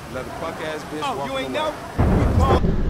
Let a punk ass bitch Oh, walk you ain't away. know?